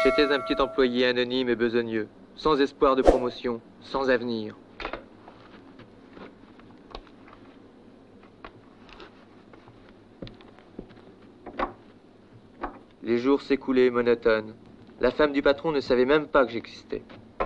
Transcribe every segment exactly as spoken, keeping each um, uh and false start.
J'étais un petit employé anonyme et besogneux, sans espoir de promotion, sans avenir. Les jours s'écoulaient monotones. La femme du patron ne savait même pas que j'existais.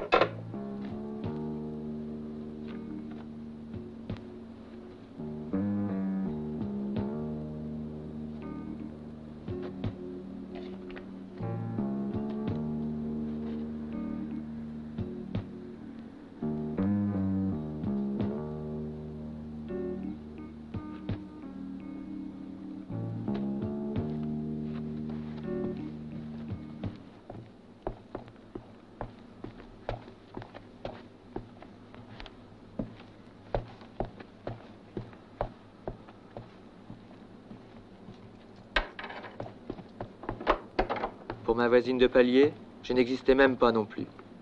Pour ma voisine de palier, je n'existais même pas non plus.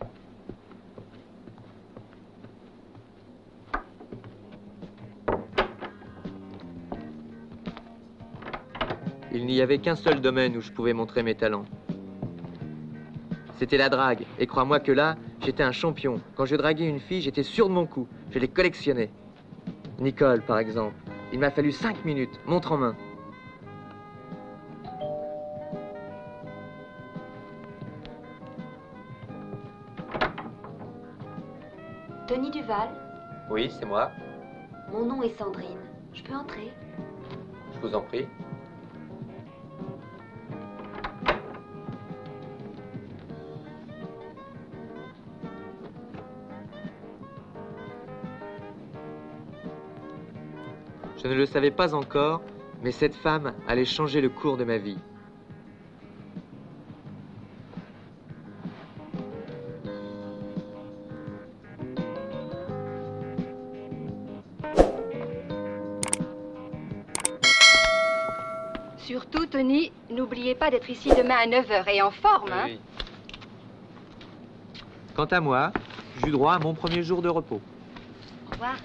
Il n'y avait qu'un seul domaine où je pouvais montrer mes talents. C'était la drague. Et crois-moi que là, j'étais un champion. Quand je draguais une fille, j'étais sûr de mon coup. Je les collectionnais. Nicole, par exemple. Il m'a fallu cinq minutes, montre en main. Tony Duval? Oui, c'est moi. Mon nom est Sandrine. Je peux entrer? Je vous en prie. Je ne le savais pas encore, mais cette femme allait changer le cours de ma vie. Surtout, Tony, n'oubliez pas d'être ici demain à neuf heures et en forme, hein? Oui. Quant à moi, j'eus droit à mon premier jour de repos. Au revoir.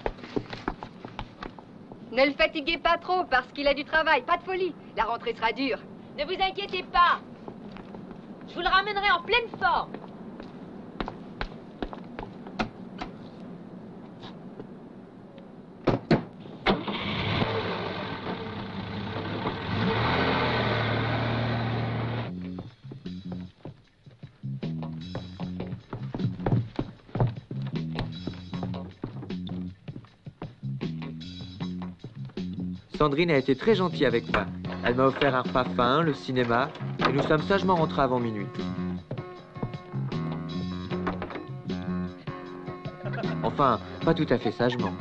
Ne le fatiguez pas trop parce qu'il a du travail, pas de folie. La rentrée sera dure. Ne vous inquiétez pas. Je vous le ramènerai en pleine forme. Sandrine a été très gentille avec moi. Elle m'a offert un repas fin, le cinéma, et nous sommes sagement rentrés avant minuit. Enfin, pas tout à fait sagement.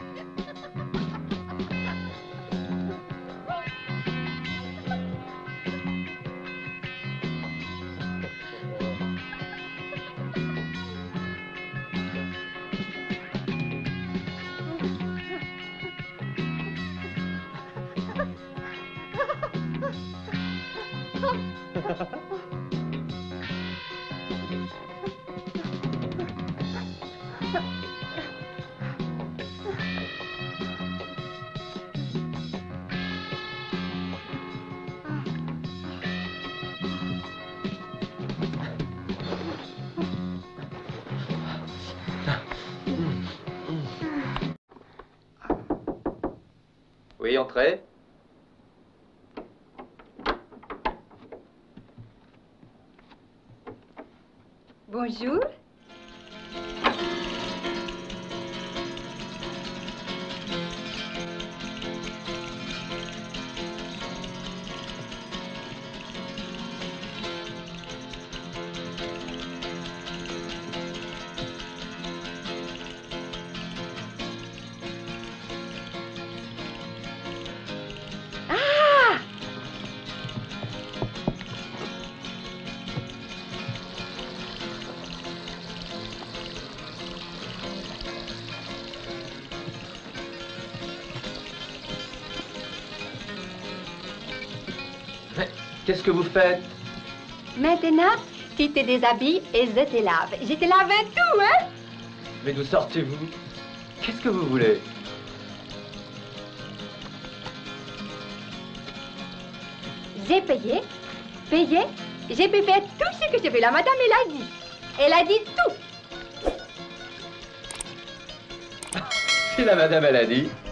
Oui, entrez. Bonjour. Qu'est-ce que vous faites? Maintenant, tu te déshabilles et je te lave. Je te lave un tout, hein? Mais d'où sortez-vous? Qu'est-ce que vous voulez? J'ai payé, payé J'ai pu faire tout ce que je veux. La madame, elle a dit. Elle a dit tout. Si la madame, elle a dit,